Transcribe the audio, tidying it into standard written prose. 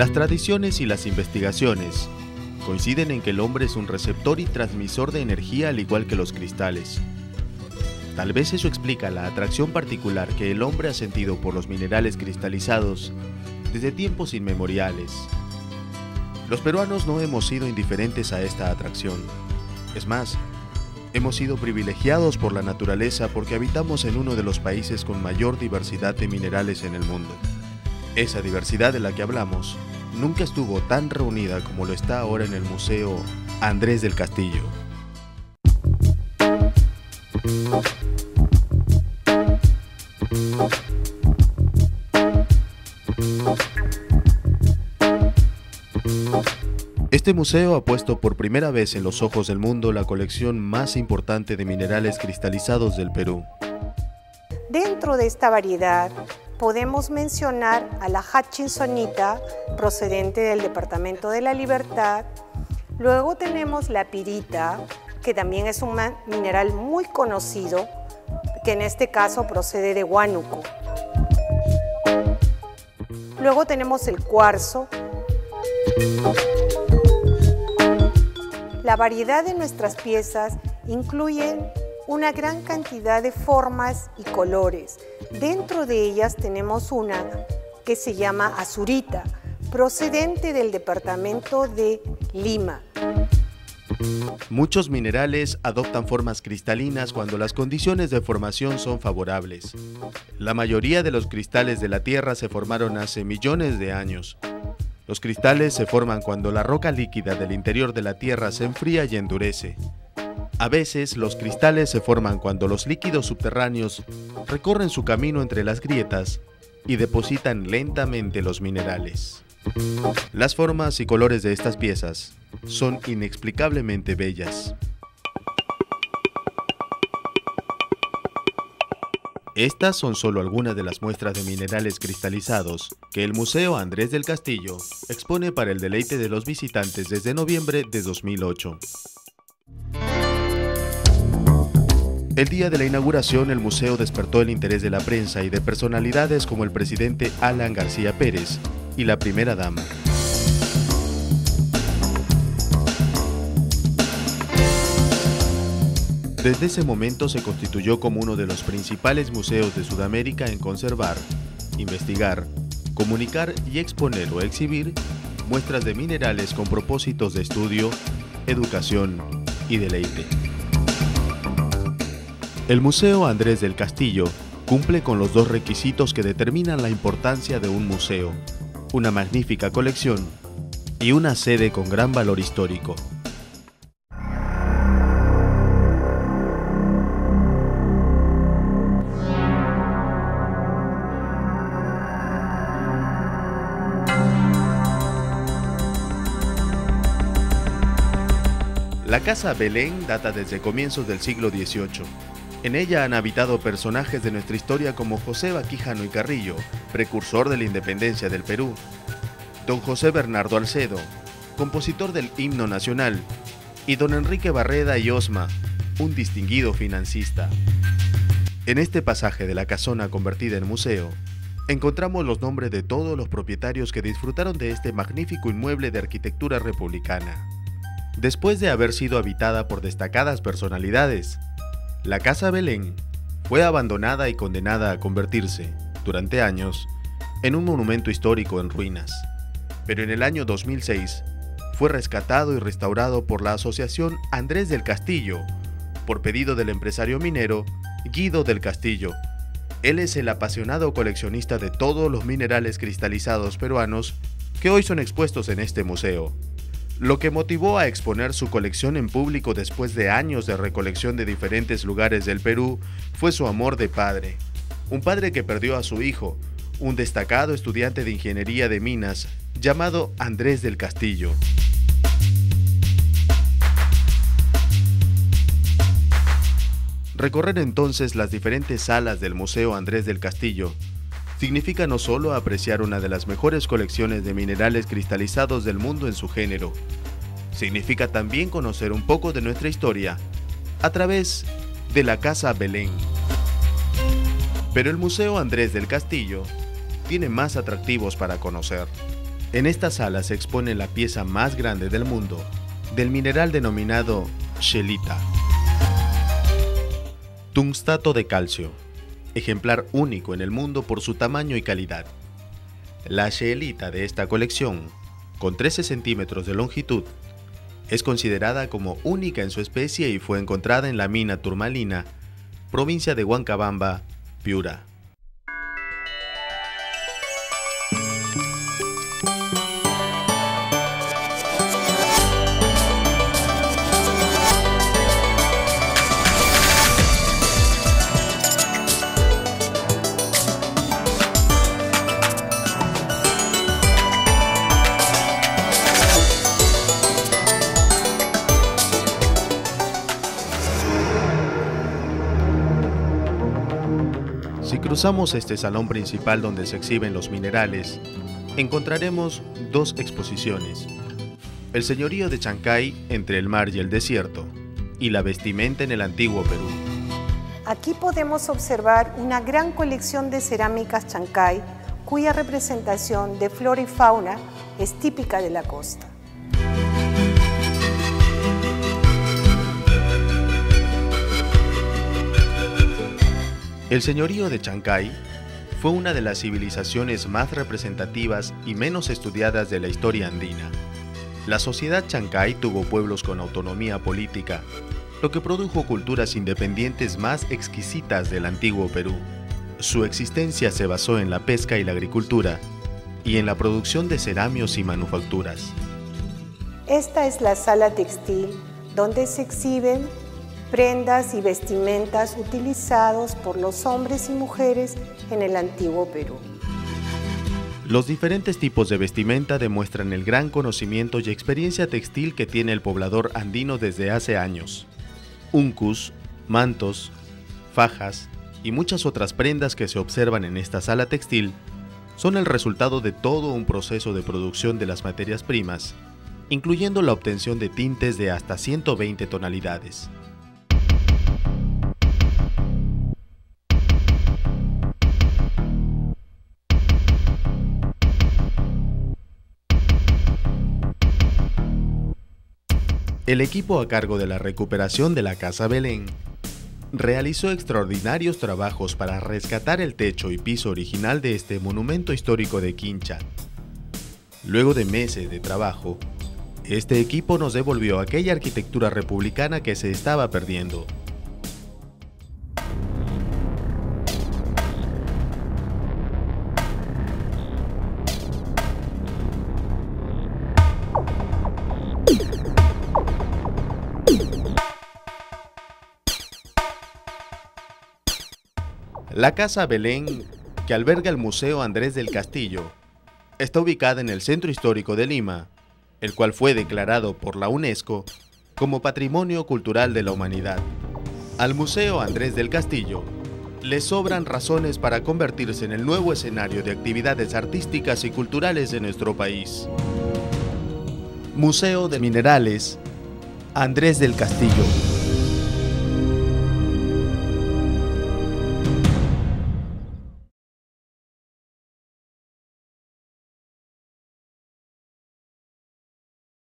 Las tradiciones y las investigaciones coinciden en que el hombre es un receptor y transmisor de energía al igual que los cristales. Tal vez eso explica la atracción particular que el hombre ha sentido por los minerales cristalizados desde tiempos inmemoriales. Los peruanos no hemos sido indiferentes a esta atracción. Es más, hemos sido privilegiados por la naturaleza porque habitamos en uno de los países con mayor diversidad de minerales en el mundo. Esa diversidad de la que hablamos nunca estuvo tan reunida como lo está ahora en el Museo Andrés del Castillo. Este museo ha puesto por primera vez en los ojos del mundo la colección más importante de minerales cristalizados del Perú. Dentro de esta variedad podemos mencionar a la hutchinsonita, procedente del Departamento de la Libertad. Luego tenemos la pirita, que también es un mineral muy conocido, que en este caso procede de Huánuco. Luego tenemos el cuarzo. La variedad de nuestras piezas incluye una gran cantidad de formas y colores. Dentro de ellas tenemos una que se llama azurita, procedente del departamento de Lima. Muchos minerales adoptan formas cristalinas cuando las condiciones de formación son favorables. La mayoría de los cristales de la Tierra se formaron hace millones de años. Los cristales se forman cuando la roca líquida del interior de la Tierra se enfría y endurece. A veces, los cristales se forman cuando los líquidos subterráneos recorren su camino entre las grietas y depositan lentamente los minerales. Las formas y colores de estas piezas son inexplicablemente bellas. Estas son solo algunas de las muestras de minerales cristalizados que el Museo Andrés del Castillo expone para el deleite de los visitantes desde noviembre de 2008. El día de la inauguración, el museo despertó el interés de la prensa y de personalidades como el presidente Alan García Pérez y la primera dama. Desde ese momento se constituyó como uno de los principales museos de Sudamérica en conservar, investigar, comunicar y exponer o exhibir muestras de minerales con propósitos de estudio, educación y deleite. El Museo Andrés del Castillo cumple con los dos requisitos que determinan la importancia de un museo: una magnífica colección y una sede con gran valor histórico. La Casa Belén data desde comienzos del siglo XVIII. En ella han habitado personajes de nuestra historia como José Baquijano y Carrillo, precursor de la independencia del Perú; don José Bernardo Alcedo, compositor del himno nacional; y don Enrique Barreda y Osma, un distinguido financista. En este pasaje de la casona convertida en museo, encontramos los nombres de todos los propietarios que disfrutaron de este magnífico inmueble de arquitectura republicana. Después de haber sido habitada por destacadas personalidades, la Casa Belén fue abandonada y condenada a convertirse, durante años, en un monumento histórico en ruinas. Pero en el año 2006 fue rescatado y restaurado por la Asociación Andrés del Castillo, por pedido del empresario minero Guido del Castillo. Él es el apasionado coleccionista de todos los minerales cristalizados peruanos que hoy son expuestos en este museo. Lo que motivó a exponer su colección en público después de años de recolección de diferentes lugares del Perú fue su amor de padre. Un padre que perdió a su hijo, un destacado estudiante de ingeniería de minas llamado Andrés del Castillo. Recorrer entonces las diferentes salas del Museo Andrés del Castillo significa no solo apreciar una de las mejores colecciones de minerales cristalizados del mundo en su género, significa también conocer un poco de nuestra historia a través de la Casa Belén. Pero el Museo Andrés del Castillo tiene más atractivos para conocer. En esta sala se expone la pieza más grande del mundo, del mineral denominado scheelita. Tungstato de calcio, ejemplar único en el mundo por su tamaño y calidad. La scheelita de esta colección, con 13 centímetros de longitud, es considerada como única en su especie y fue encontrada en la mina Turmalina, provincia de Huancabamba, Piura. Si cruzamos este salón principal donde se exhiben los minerales, encontraremos dos exposiciones: el señorío de Chancay entre el mar y el desierto, y la vestimenta en el antiguo Perú. Aquí podemos observar una gran colección de cerámicas Chancay, cuya representación de flora y fauna es típica de la costa. El señorío de Chancay fue una de las civilizaciones más representativas y menos estudiadas de la historia andina. La sociedad Chancay tuvo pueblos con autonomía política, lo que produjo culturas independientes más exquisitas del antiguo Perú. Su existencia se basó en la pesca y la agricultura, y en la producción de ceramios y manufacturas. Esta es la sala textil, donde se exhiben prendas y vestimentas utilizados por los hombres y mujeres en el antiguo Perú. Los diferentes tipos de vestimenta demuestran el gran conocimiento y experiencia textil que tiene el poblador andino desde hace años. Uncus, mantos, fajas y muchas otras prendas que se observan en esta sala textil son el resultado de todo un proceso de producción de las materias primas, incluyendo la obtención de tintes de hasta 120 tonalidades. El equipo a cargo de la recuperación de la Casa Belén realizó extraordinarios trabajos para rescatar el techo y piso original de este monumento histórico de Quincha. Luego de meses de trabajo, este equipo nos devolvió aquella arquitectura republicana que se estaba perdiendo. La Casa Belén, que alberga el Museo Andrés del Castillo, está ubicada en el Centro Histórico de Lima, el cual fue declarado por la UNESCO como Patrimonio Cultural de la Humanidad. Al Museo Andrés del Castillo le sobran razones para convertirse en el nuevo escenario de actividades artísticas y culturales de nuestro país. Museo de Minerales Andrés del Castillo.